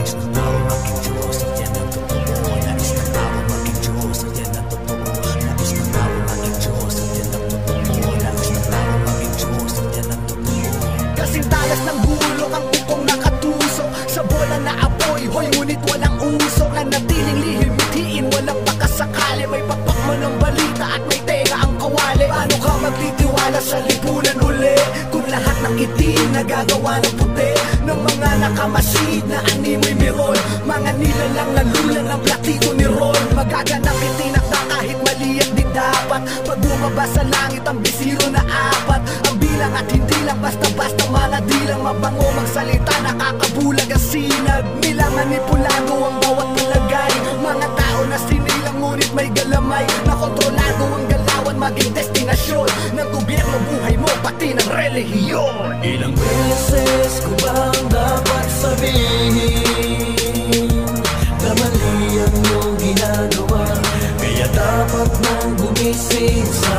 Nagagawa ng puti ng mga nakamasid na animoy meron. Mga nilalang lalula ng platito ni Ron. Magaganap itinakda kahit mali at di dapat. Pag bumaba sa langit ang bisiro na apat. Ang bilang at hindi lang basta-basta mga dilang mabango magsalita, nakakabulag ang sinag. Nilang manipulado ang bawat nilagay. Mga tao na sinilang ngunit may galamay. Nakontrolado ang galawan maging destinasyon ng gobyerno, buhay mo pati ng relihiyon. Ilang beses ko bang dapat sabihin na mali ang iyong ginagawa, kaya dapat nang gumising sa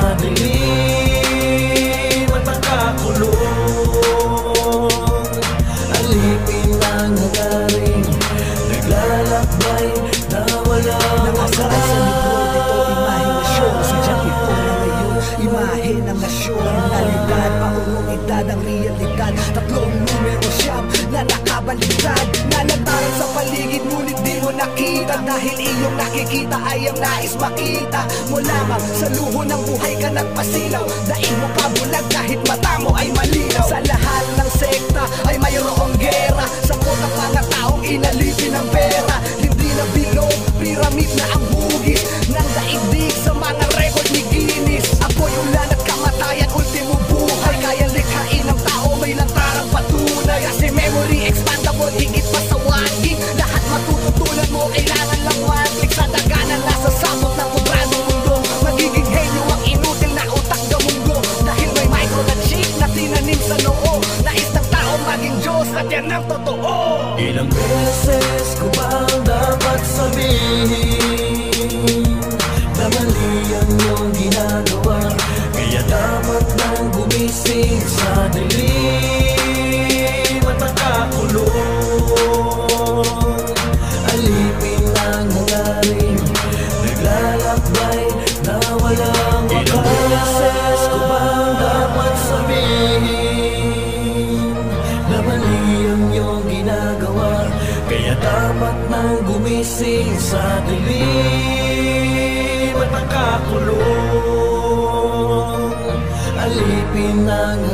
dilim at nakakulong. Alipin ang hangarin, naglalakbay na walang nakasakay sa likod, ito imahinasyon. Sadyang ito na ngayon, imahe ng nasyon. Nalipad, paunong edad ang realidad. Tatlong numero siyam na nakabaliktad. Nalantaran sa paligid ngunit di mo nakita, dahil iyong nakikita ay ang nais makita mo lamang. Sa luho ng buhay ka nagpasilaw, dahil mo pabulag kahit mata mo ay malinaw. Sa lahat ng sekta ay mayroong gera, sakot ang mga taong inalipin ng pera. Hindi na bilog, piramid na ang hugis ng daigdig sa mga record ni Guinness. Apoy, ulan at kamatayan, ultimo buhay. Kaya likhain ng tao, may lantarang patunay. Kasi memory expandable, higit pa sa waging. Lahat matututunan mo, kailangan lang one-click. Sa daganan, nasa sabot ng kudradong mundo. Magiging henyo ang inutil na utak gamundo, dahil may micro na chip na tinanim sa noo. Nais ng tao maging Diyos at yan ang totoo. Ilang beses ko bang dapat sabihin na mali ang iyong ginagawa, kaya dapat nang gumising sa dilim at nakakulong. Alipin ang hangarin, naglalakbay na walang wakas. Ilang beses ko bang dapat sabihin na mali ang iyong ginagawa, kaya dapat nang gumising sa dilim at nakakulong. Alipin ang